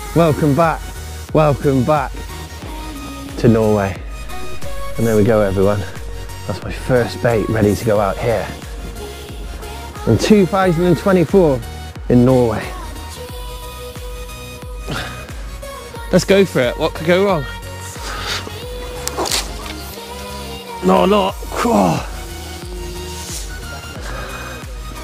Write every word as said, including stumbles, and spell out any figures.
Welcome back, welcome back to Norway. And there we go everyone, that's my first bait ready to go out here. In two thousand twenty-four in Norway. Let's go for it, what could go wrong? Not a lot.